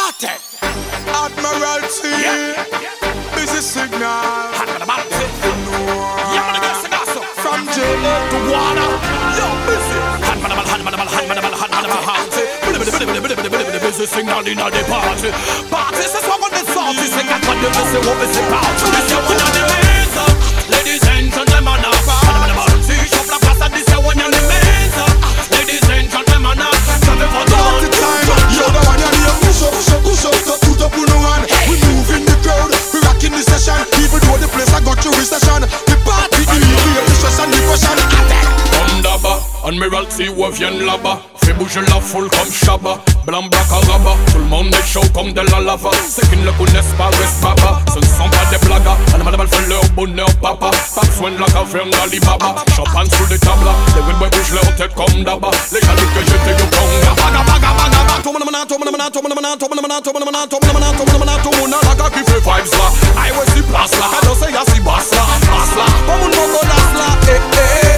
Attack. Admiralty. Busy signal. From jail to water. Yo, busy. Busy signal in all the party. Parties is what the salt is. They can't find the busy what is the party. This is one of the mains up. Ladies and gentlemen up. See, shop la casa, this is one of the mains up. Ladies and gentlemen up. Party time. Yo, the one you need. Push up, put up on the one. We move in the crowd. We rocking the session. Even though the place I got you recession. The party, the stress and depression. Admiralty ou vient là-bas. Fais bouger la foule comme Shabba. Blanc, black, arabe. Tout le monde est chaud comme de la lava. Ceux qui ne le connaissent pas restent baba. Ce ne sont pas des blagues. Madame fait leur bonheur papa. Pas besoin de la caverne d'Alibaba. Champagne sous les tables. Les windboys bougent leur tête comme d'aba. Les gens disent que j'étais au Conga. Baga, baga, baga, baga. Tout le monde a qui fait vibes là. I was si place là. Quand on sait y'a si basse là. Basse là. Pas mon nom qu'on a là. Eh, eh.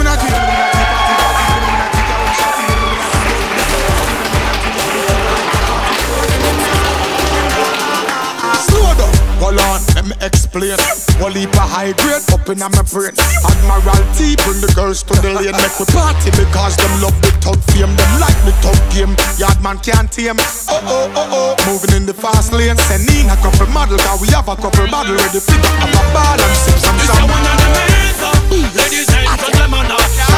Hold on, let me explain. One heap of high grade up in my brain. Admiralty bring the girls to the lane. Make we party because them love the top fame. Them like the top game. Yard man can't tame. Oh oh oh oh. Moving in the fast lane. Send in a couple model. Cause we have a couple model ready to have a ball and sip some. This is one of the mains up. Ladies and gentlemen up.